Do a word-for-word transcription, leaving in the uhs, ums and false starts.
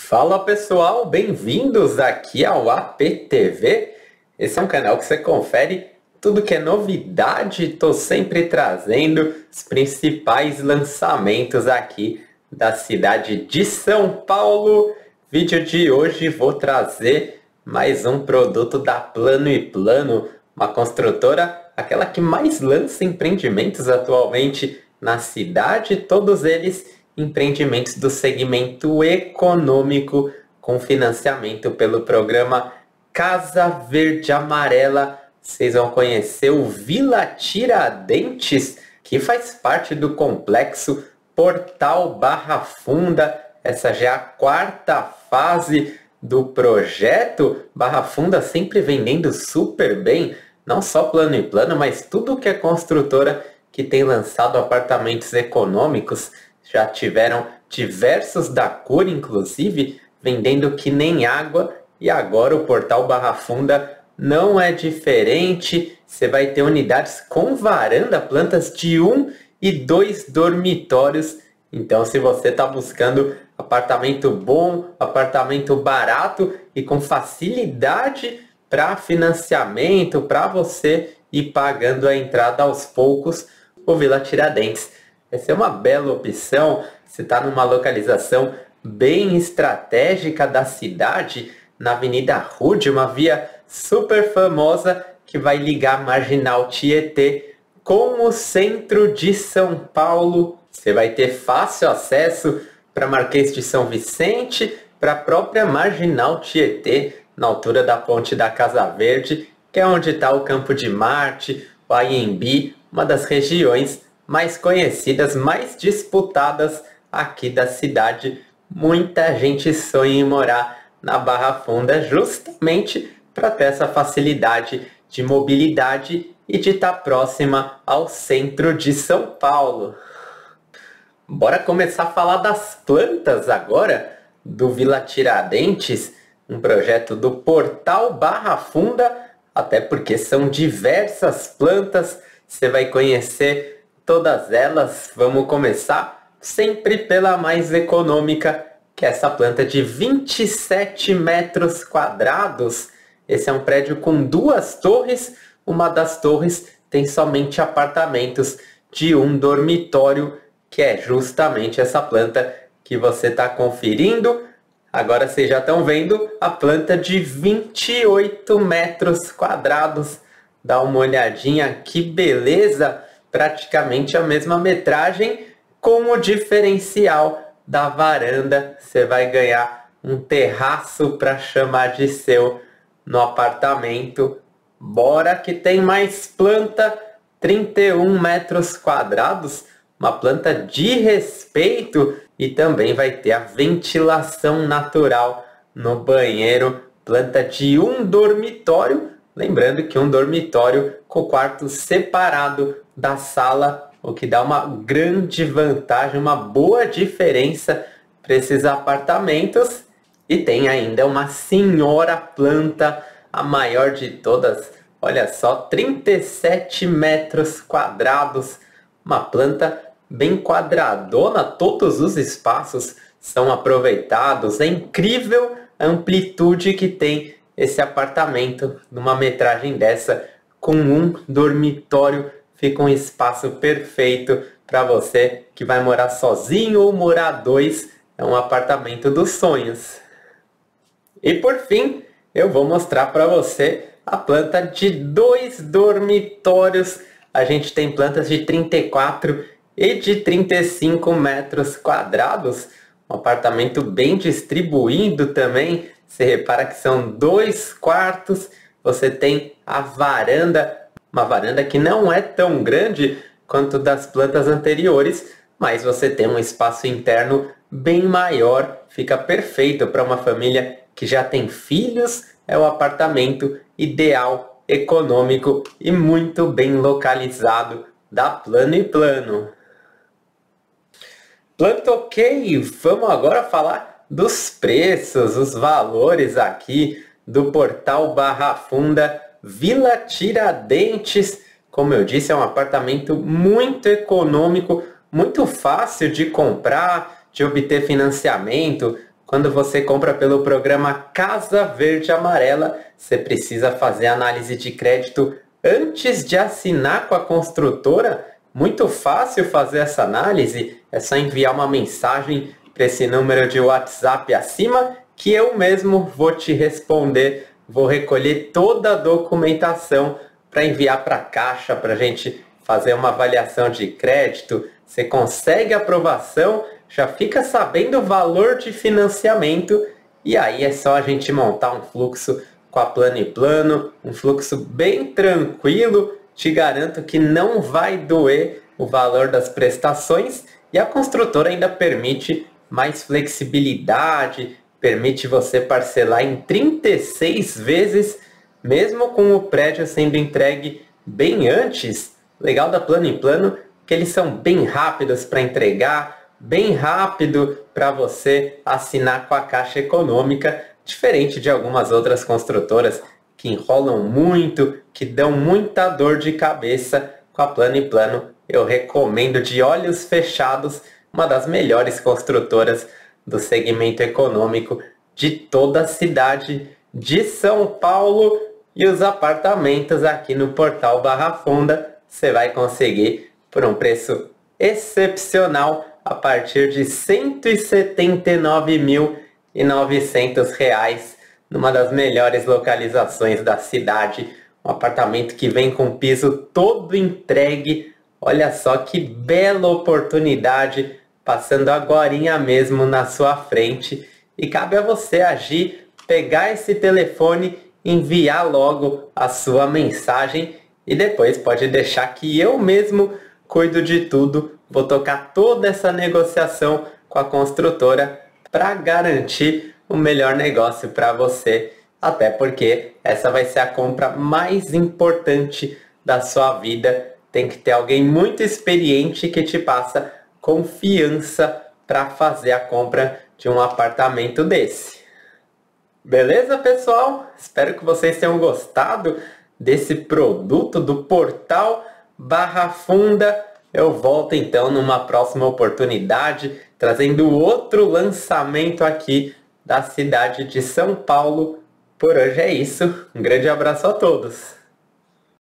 Fala pessoal, bem-vindos aqui ao A P T V. Esse é um canal que você confere tudo que é novidade. Estou sempre trazendo os principais lançamentos aqui da cidade de São Paulo. Vídeo de hoje vou trazer mais um produto da Plano e Plano, uma construtora, aquela que mais lança empreendimentos atualmente na cidade, todos eles empreendimentos do segmento econômico com financiamento pelo programa Casa Verde Amarela. Vocês vão conhecer o Vila Tiradentes, que faz parte do complexo Portal Barra Funda. Essa já é a quarta fase do projeto. Barra Funda sempre vendendo super bem, não só Plano e Plano, mas tudo que é construtora que tem lançado apartamentos econômicos. Já tiveram diversos da cor, inclusive, vendendo que nem água. E agora o Portal Barra Funda não é diferente. Você vai ter unidades com varanda, plantas de um e dois dormitórios. Então, se você está buscando apartamento bom, apartamento barato e com facilidade para financiamento, para você ir pagando a entrada aos poucos, o Vila Tiradentes. Essa é uma bela opção. Você está numa localização bem estratégica da cidade, na Avenida Rude, uma via super famosa que vai ligar a Marginal Tietê com o centro de São Paulo. Você vai ter fácil acesso para Marquês de São Vicente, para a própria Marginal Tietê, na altura da Ponte da Casa Verde, que é onde está o Campo de Marte, o Anhembi, uma das regiões mais conhecidas, mais disputadas aqui da cidade. Muita gente sonha em morar na Barra Funda justamente para ter essa facilidade de mobilidade e de estar próxima ao centro de São Paulo. Bora começar a falar das plantas agora do Vila Tiradentes, um projeto do Portal Barra Funda, até porque são diversas plantas, você vai conhecer todas elas. Vamos começar sempre pela mais econômica, que é essa planta de vinte e sete metros quadrados. Esse é um prédio com duas torres. Uma das torres tem somente apartamentos de um dormitório, que é justamente essa planta que você está conferindo. Agora vocês já estão vendo a planta de vinte e oito metros quadrados. Dá uma olhadinha, que beleza! Praticamente a mesma metragem, com o diferencial da varanda. Você vai ganhar um terraço para chamar de seu no apartamento. Bora que tem mais planta, trinta e um metros quadrados, uma planta de respeito, e também vai ter a ventilação natural no banheiro, planta de um dormitório. Lembrando que um dormitório com quarto separado da sala, o que dá uma grande vantagem, uma boa diferença para esses apartamentos. E tem ainda uma senhora planta, a maior de todas. Olha só, trinta e sete metros quadrados, uma planta bem quadradona, todos os espaços são aproveitados. É incrível a amplitude que tem esse apartamento, numa metragem dessa, com um dormitório. Fica um espaço perfeito para você que vai morar sozinho ou morar dois. É um apartamento dos sonhos. E por fim, eu vou mostrar para você a planta de dois dormitórios. A gente tem plantas de trinta e quatro e de trinta e cinco metros quadrados. Um apartamento bem distribuído também. Você repara que são dois quartos. Você tem a varanda. Uma varanda que não é tão grande quanto das plantas anteriores, mas você tem um espaço interno bem maior. Fica perfeito para uma família que já tem filhos. É o apartamento ideal, econômico e muito bem localizado da Plano e Plano. Planta ok, vamos agora falar dos preços, os valores aqui do Portal Barra Funda Vila Tiradentes. Como eu disse, é um apartamento muito econômico, muito fácil de comprar, de obter financiamento, quando você compra pelo programa Casa Verde Amarela, você precisa fazer análise de crédito antes de assinar com a construtora. Muito fácil fazer essa análise, é só enviar uma mensagem para esse número de WhatsApp acima que eu mesmo vou te responder. Vou recolher toda a documentação para enviar para a Caixa para a gente fazer uma avaliação de crédito. Você consegue aprovação, já fica sabendo o valor de financiamento e aí é só a gente montar um fluxo com a Plano e Plano, um fluxo bem tranquilo. Te garanto que não vai doer o valor das prestações e a construtora ainda permite mais flexibilidade, permite você parcelar em trinta e seis vezes, mesmo com o prédio sendo entregue bem antes. Legal da Plano e Plano que eles são bem rápidos para entregar, bem rápido para você assinar com a Caixa Econômica, diferente de algumas outras construtoras que enrolam muito, que dão muita dor de cabeça. Com a Plano e Plano eu recomendo de olhos fechados, uma das melhores construtoras do segmento econômico de toda a cidade de São Paulo. E os apartamentos aqui no Portal Barra Funda você vai conseguir por um preço excepcional a partir de cento e setenta e nove mil e novecentos reais, numa das melhores localizações da cidade. Um apartamento que vem com o piso todo entregue. Olha só que bela oportunidade passando agorinha mesmo na sua frente. E cabe a você agir, pegar esse telefone, enviar logo a sua mensagem e depois pode deixar que eu mesmo cuido de tudo. Vou tocar toda essa negociação com a construtora para garantir o melhor negócio para você. Até porque essa vai ser a compra mais importante da sua vida. Tem que ter alguém muito experiente que te passa confiança para fazer a compra de um apartamento desse. Beleza, pessoal? Espero que vocês tenham gostado desse produto do Portal Barra Funda. Eu volto então numa próxima oportunidade, trazendo outro lançamento aqui da cidade de São Paulo. Por hoje é isso. Um grande abraço a todos.